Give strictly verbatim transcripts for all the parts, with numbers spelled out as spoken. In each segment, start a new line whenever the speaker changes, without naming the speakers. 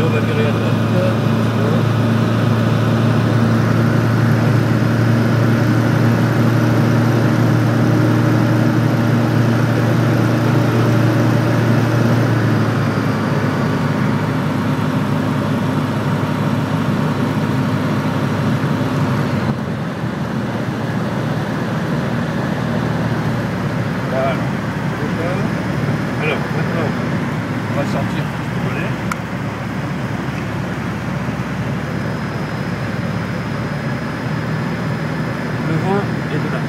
on va virer à droite. Alors, maintenant, on va sortir tout ce volet. Le vent est de là.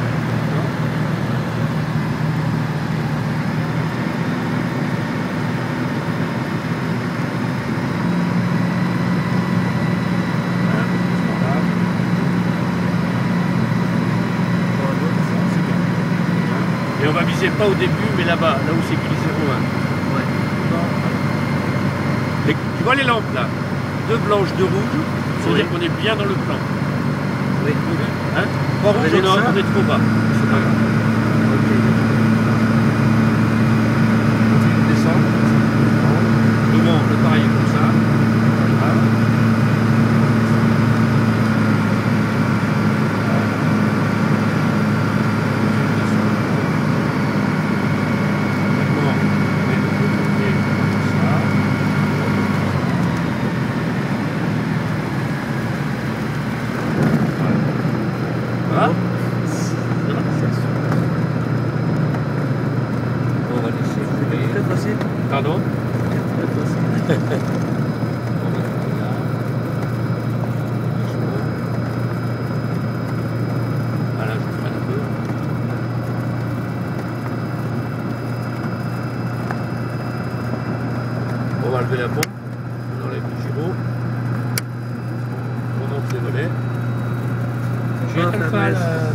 Et on va viser pas au début, mais là-bas, là où c'est écrit zéro un. Ouais. Et tu vois les lampes là, deux blanches, deux rouges, ça veut
Oui.
dire qu'on est bien dans le plan.
Oui.
Hein? Trois rouges, on, on est trop bas. C'est pas grave.
Ok.
On descend. Le vent, le pareil comme ça. Voilà. Voilà. On va laisser couler.
Très facile.
Pardon?
Très facile.
On va couler là. Doucement. Voilà, je freine un peu. On va lever la pompe. On enlève le gyro. On monte les volets. J'ai
On va
un
faire
phare,
le-
euh,